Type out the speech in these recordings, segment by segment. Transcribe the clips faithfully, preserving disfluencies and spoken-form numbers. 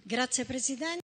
Grazie Presidente,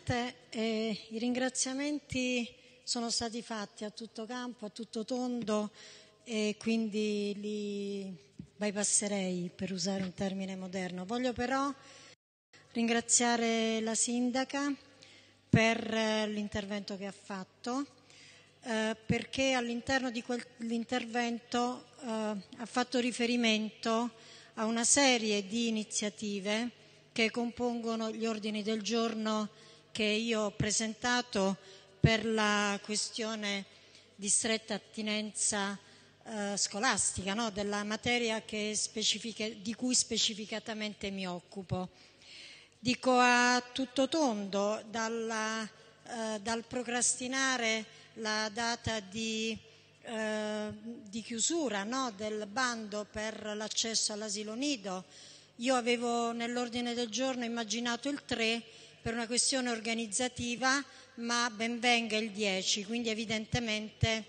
eh, i ringraziamenti sono stati fatti a tutto campo, a tutto tondo e quindi li bypasserei per usare un termine moderno. Voglio però ringraziare la Sindaca per l'intervento che ha fatto, eh, perché all'interno di quell'intervento eh, ha fatto riferimento a una serie di iniziative che compongono gli ordini del giorno che io ho presentato per la questione di stretta attinenza eh, scolastica, no? Della materia che di cui specificatamente mi occupo. Dico a tutto tondo, dalla, eh, dal procrastinare la data di, eh, di chiusura, no? Del bando per l'accesso all'asilo nido. Io avevo nell'ordine del giorno immaginato il tre per una questione organizzativa, ma ben venga il dieci, quindi evidentemente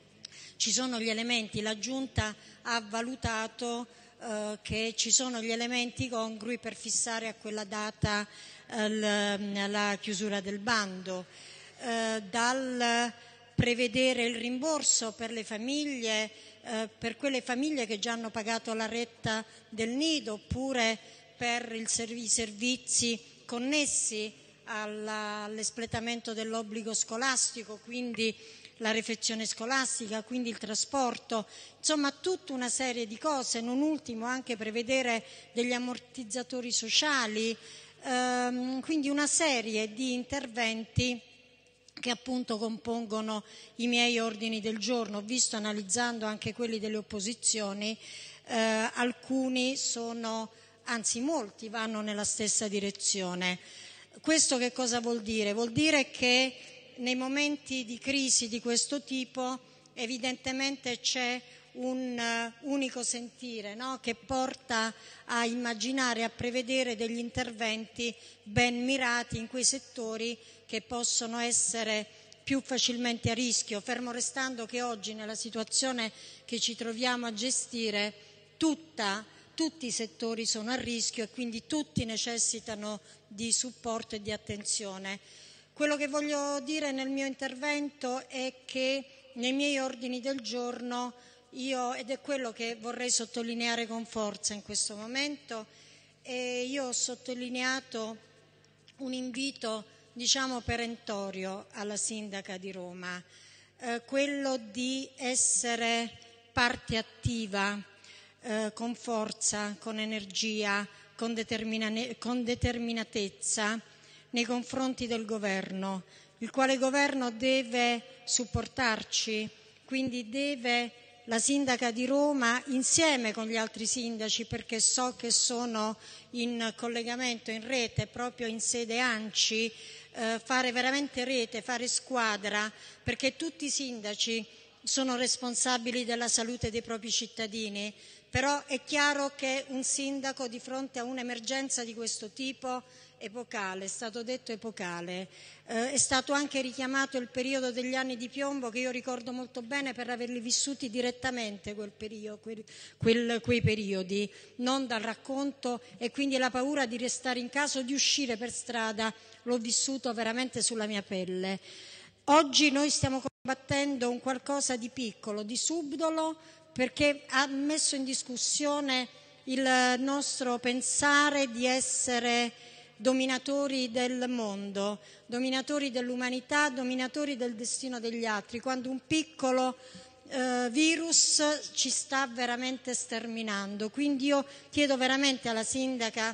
ci sono gli elementi, la Giunta ha valutato eh, che ci sono gli elementi congrui per fissare a quella data eh, la chiusura del bando, eh, dal prevedere il rimborso per le famiglie, eh, per quelle famiglie che già hanno pagato la retta del nido, oppure per il serv- i servizi connessi alla, all'espletamento dell'obbligo scolastico, quindi la refezione scolastica, quindi il trasporto, insomma tutta una serie di cose, non ultimo anche prevedere degli ammortizzatori sociali, ehm, quindi una serie di interventi che appunto compongono i miei ordini del giorno. Ho visto, analizzando anche quelli delle opposizioni, eh, alcuni sono, anzi molti vanno nella stessa direzione. Questo che cosa vuol dire? Vuol dire che nei momenti di crisi di questo tipo evidentemente c'è un uh, unico sentire, no? Che porta a immaginare, a prevedere degli interventi ben mirati in quei settori che possono essere più facilmente a rischio, fermo restando che oggi nella situazione che ci troviamo a gestire tutta, tutti i settori sono a rischio e quindi tutti necessitano di supporto e di attenzione. Quello che voglio dire nel mio intervento è che nei miei ordini del giorno io, ed è quello che vorrei sottolineare con forza in questo momento, e io ho sottolineato un invito, diciamo, perentorio alla Sindaca di Roma, eh, quello di essere parte attiva, eh, con forza, con energia, con, determina- con determinatezza nei confronti del governo, il quale governo deve supportarci, quindi deve la Sindaca di Roma, insieme con gli altri sindaci, perché so che sono in collegamento, in rete, proprio in sede ANCI, eh, fare veramente rete, fare squadra, perché tutti i sindaci sono responsabili della salute dei propri cittadini, però è chiaro che un sindaco di fronte a un'emergenza di questo tipo epocale, è stato detto epocale, eh, è stato anche richiamato il periodo degli anni di piombo che io ricordo molto bene per averli vissuti direttamente quel periodo, quel, quel, quei periodi, non dal racconto, e quindi la paura di restare in casa o di uscire per strada l'ho vissuto veramente sulla mia pelle. Oggi noi stiamo combattendo un qualcosa di piccolo, di subdolo, perché ha messo in discussione il nostro pensare di essere dominatori del mondo, dominatori dell'umanità, dominatori del destino degli altri, quando un piccolo eh, virus ci sta veramente sterminando. Quindi io chiedo veramente alla Sindaca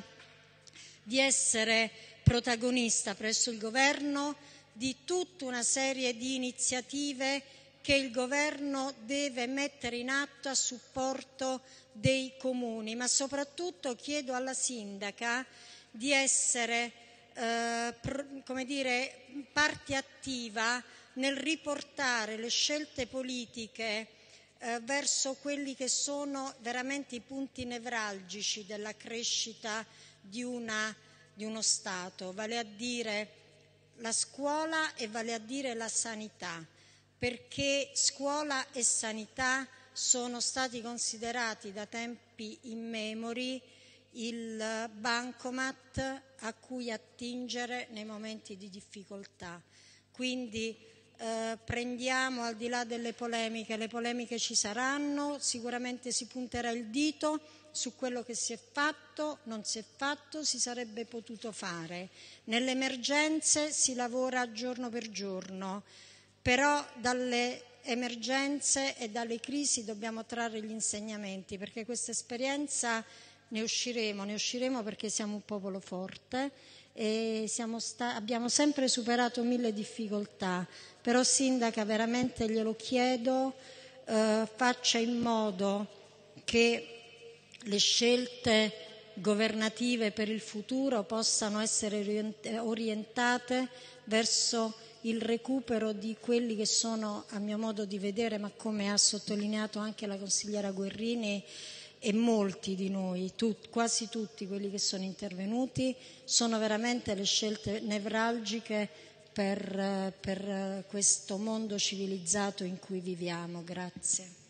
di essere protagonista presso il governo di tutta una serie di iniziative che il governo deve mettere in atto a supporto dei comuni, ma soprattutto chiedo alla Sindaca di essere eh, pr- come dire, parte attiva nel riportare le scelte politiche eh, verso quelli che sono veramente i punti nevralgici della crescita di, una, di uno Stato, vale a dire la scuola e vale a dire la sanità, perché scuola e sanità sono stati considerati da tempi immemori il bancomat a cui attingere nei momenti di difficoltà. Quindi eh, prendiamo, al di là delle polemiche, le polemiche ci saranno, sicuramente si punterà il dito su quello che si è fatto, non si è fatto, si sarebbe potuto fare. Nelle emergenze si lavora giorno per giorno, però dalle emergenze e dalle crisi dobbiamo trarre gli insegnamenti, perché questa esperienza ne usciremo, ne usciremo perché siamo un popolo forte e siamo sta- abbiamo sempre superato mille difficoltà, però Sindaca veramente glielo chiedo, eh, faccia in modo che le scelte governative per il futuro possano essere orientate verso il recupero di quelli che sono, a mio modo di vedere, ma come ha sottolineato anche la consigliera Guerrini e molti di noi, tut, quasi tutti quelli che sono intervenuti, sono veramente le scelte nevralgiche per, per questo mondo civilizzato in cui viviamo. Grazie.